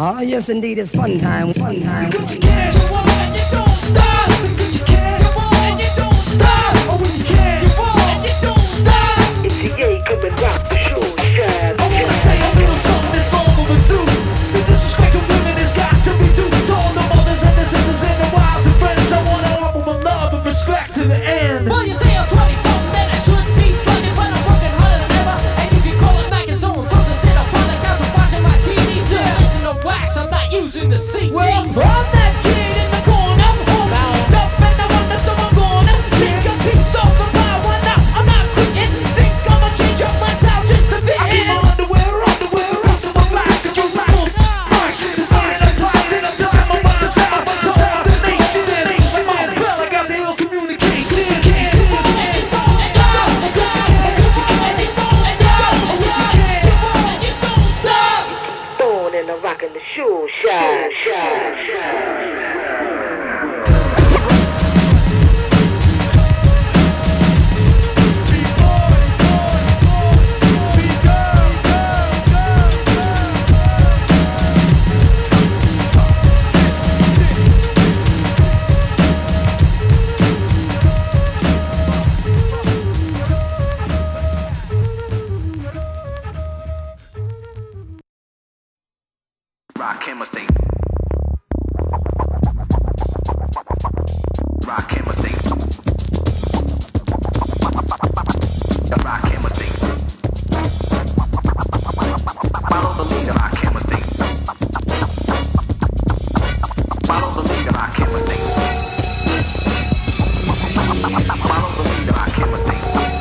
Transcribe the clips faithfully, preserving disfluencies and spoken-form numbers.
Oh, yes, indeed, it's fun time, fun time. Because you can, you won't, and you don't stop. Because you can, you won't, and you don't stop. Oh, when you can, you won't, and you don't stop. It's the A, come and rock the show, shine. I wanna say a little something that's all overdue. The disrespect of women has got to be due to all the mothers and the sisters and the wives and friends. I wanna offer my love and respect to the end. Well, you say I'm twenty-something, then I should be slugging, but I'm working harder than ever. And you can call it back and so I'm supposed to sit up on the couch and watching my T V. Still listen to wax, I'm not using the C T. Well, I'm that kid in the corner, bound up, and I wonder so I'm gonna take a piece of the pie. Why not? I'm not quitting. Think I'ma change up my style just to fit in. I keep my underwear, underwear, piece of my plastic, you plastic. My shit is mine, I'm plastic. I'm just my mind, I'm my mind, I'm the nation, nation. My spell, I got the ill communication. And I'm rocking the shoe, shine, shine, shine. Rock chemistry. Rock chemistry. Rock chemistry. Follow the leader, rock chemistry. Follow the leader, rock chemistry. Follow the leader, rock chemistry.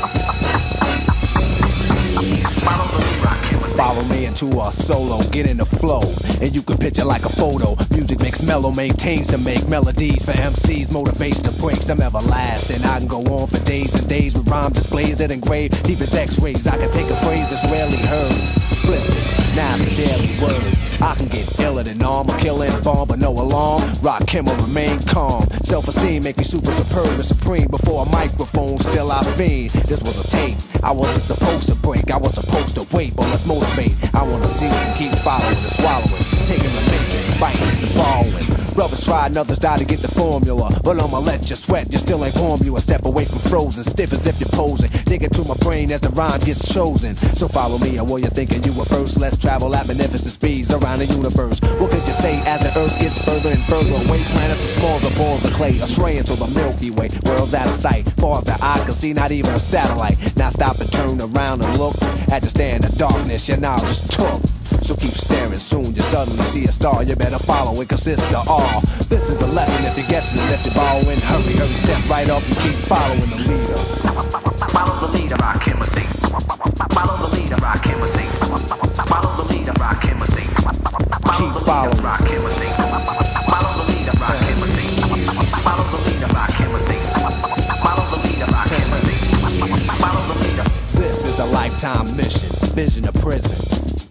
Follow the leader, rock chemistry. Follow me into a solo, get in the flow, and you can picture like a photo. Music makes mellow, maintains to make melodies for M Cs, motivates to break some everlasting. I can go on for days and days with rhyme displays that engrave deep as x-rays. I can take a phrase that's rarely heard, flip it, now it's a daily word. I can get iller than armor, killing a bomb, but no alarm. Rock Kimmer, remain calm. Self-esteem make me super superb and supreme. Before a microphone, still I fiend. This was a tape, I wasn't supposed to break. I was supposed to wait, but let's motivate. I wanna see and keep following and swallowing, taking and making, biting and borrowing. Brothers tried and others died to get the formula, but I'ma let you sweat, you still ain't warm. You a step away from frozen, stiff as if you're posing. Dig into my brain as the rhyme gets chosen. So follow me, and while you're thinking you were first, let's travel at magnificent speeds around the universe. What could you say as the earth gets further and further away? Planets are small as balls of clay, astray into the Milky Way. World's out of sight, far as the eye can see, not even a satellite. Now stop and turn around and look at you stare in the darkness, your knowledge took. So keep staring, soon you suddenly see a star. You better follow, it consists of all. This is a lesson if you're guessing, and if you're borrowing, hurry, hurry, step right up and keep following the leader. Follow the leader, rock chemistry. Follow the leader, rock chemistry. Follow the leader, rock chemistry. Keep following. Rock chemistry. Follow the leader, rock chemistry. Follow the leader, rock chemistry. Follow the leader, rock chemistry. Follow the leader. This is a lifetime mission, vision of prison.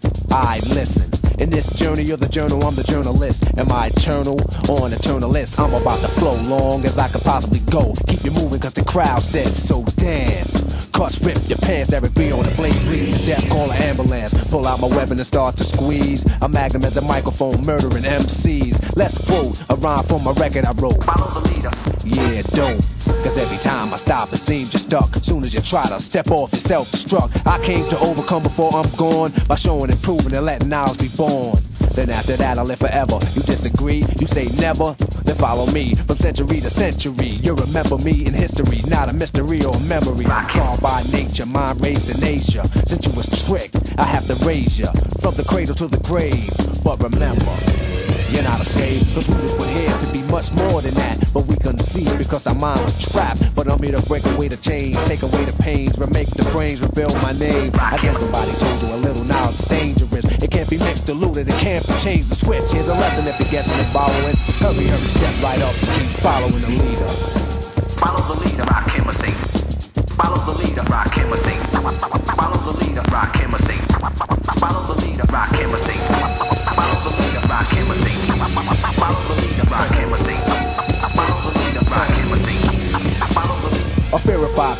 I listen. In this journey of the journal, I'm the journalist. Am I eternal or an eternalist? I'm about to flow long as I could possibly go. Keep you moving cause the crowd said so. Dance, cuts rip your pants. Eric B on the blades, bleeding to death, call an ambulance. Pull out my weapon and start to squeeze. A magnum as a microphone, murdering M Cs. Let's quote a rhyme from a record I wrote. Follow the leader. Yeah, don't. Cause every time I stop, it seems you're stuck. Soon as you try to step off, you're self-destruct. I came to overcome before I'm gone, by showing and proving and letting ours be born. Then after that, I live forever. You disagree? You say never? Then follow me from century to century. You remember me in history, not a mystery or a memory. I'm called by nature, mind raised in Asia. Since you was tricked, I have to raise you from the cradle to the grave. But remember, you're not a slave, cause we was put here to be much more than that. But we couldn't see it because our mind was trapped. But I'm here to break away the chains, take away the pains, remake the brains, rebuild my name. I guess nobody told you a little knowledge is dangerous. It can't be mixed, diluted, it can't be changed. The switch, here's a lesson if you're guessing and borrowing. Hurry, hurry, step right up and keep following the leader. Follow the leader, rock chemistry. Follow the leader, rock chemistry. Follow the leader, rock chemistry. Follow the leader, rock chemistry. Follow the leader, rock chemistry. Follow the leader, rock chemistry. Follow the leader, rock chemistry. Follow the leader. A verified freestyle.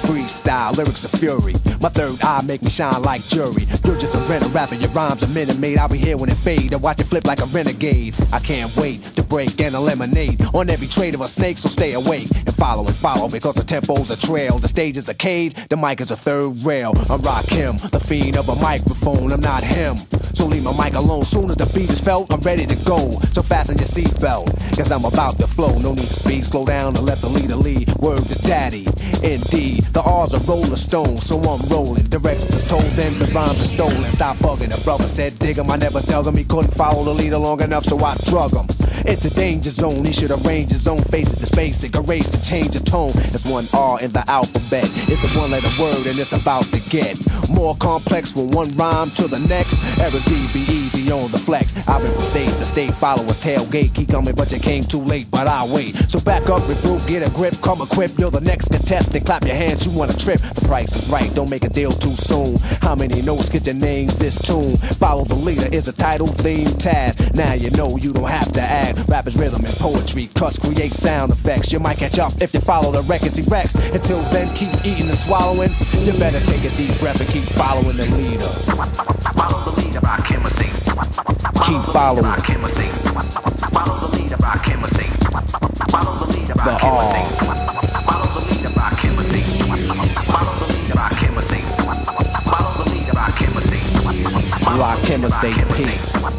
style, lyrics of fury. My third eye make me shine like jury. You're just a renter rapper, your rhymes are minute made. I'll be here when it fade, and watch it flip like a renegade. I can't wait to break and eliminate on every trade of a snake, so stay awake and follow and follow, because the tempo's a trail, the stage is a cage, the mic is a third rail. I'm Rakim, the fiend of a microphone, I'm not him. So leave my mic alone, soon as the beat is felt, I'm ready to go. So fasten your seatbelt, cause I'm about to flow. No need to speed, slow down and let the leader lead. Word to daddy, indeed. The R's are rolling stones, so I'm rolling. Directions just told them the rhymes are stolen. Stop bugging, the brother said dig him. I never dug him, he couldn't follow the leader long enough, so I drug him. It's a danger zone, he should arrange his own. Face it, it's basic, erase and change the tone. It's one R in the alphabet. It's a one letter word and it's about to get more complex from one rhyme to the next. Eric B, be easy on the flex. I've been from state to state, followers tailgate. Keep coming, but you came too late, but I'll wait. So back up, regroup, get a grip, come equipped. You're the next contestant, clap your hands, you want a trip. The price is right, don't make a deal too soon. How many notes get your name this tune? Follow the leader is a title theme task. Now you know you don't have to add. Rap is rhythm and poetry, cuts create sound effects. You might catch up if you follow the records he wrecks. Until then, keep eating and swallowing. You better take a deep breath and keep following the leader. Follow the leader, Rakim a sing. Keep following. Rakim a sing. Follow the leader, Rakim a sing. Follow the leader, Rakim a sing. Follow the leader, Rakim a sing. Follow the leader, Rakim a sing. Follow the leader, Rakim a sing. Rakim a say peace.